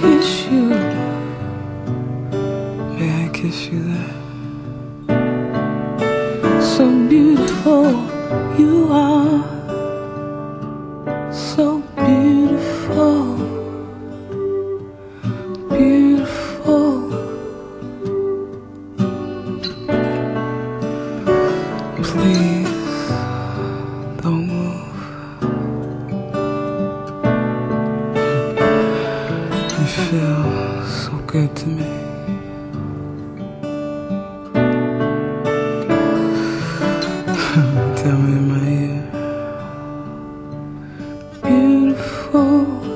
kiss you? May I kiss you there? So beautiful you are, so beautiful, beautiful. Please don't move. You feel so good to me. Tell me in my ear, beautiful.